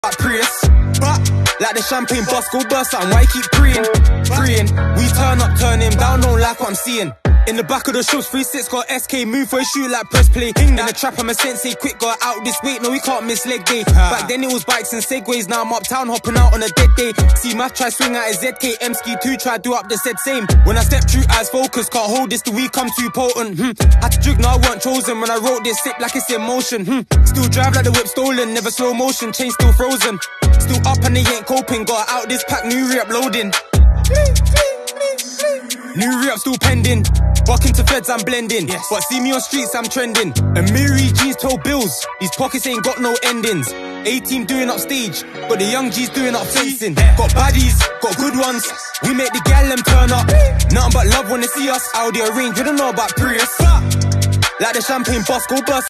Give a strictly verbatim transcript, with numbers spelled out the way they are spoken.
Preein, like the champagne bus, go burst out and why keep Preein? Preein, we turn up, turn him down, don't like what I'm seeing. In the back of the shows, three six got S K, move for a shoot like press play. In the trap, I'm a sensei, quick got out this weight, no we can't miss leg day. Back then it was bikes and segways, now I'm uptown hopping out on a dead day. See math try swing at a Z K, M-ski two try do up the said same. When I step through, eyes focused, can't hold this, the week come too potent. Hmm. Had to drink, now I weren't chosen, when I wrote this, sip like it's in motion. Hmm. Still drive like the whip stolen, never slow motion, chain still frozen. Still up and they ain't coping, got out this pack, new re-up loading. New re-up still pending. Walk into feds, I'm blending. Yes. But see me on streets, I'm trending. A Miri G's told bills, these pockets ain't got no endings. A-team doing up stage, got the young G's doing up fencing. Got baddies, got good ones, we make the gal them turn up. Nothing but love when they see us, Audi arrange, you don't know about Preein. Like the champagne bus, go bust.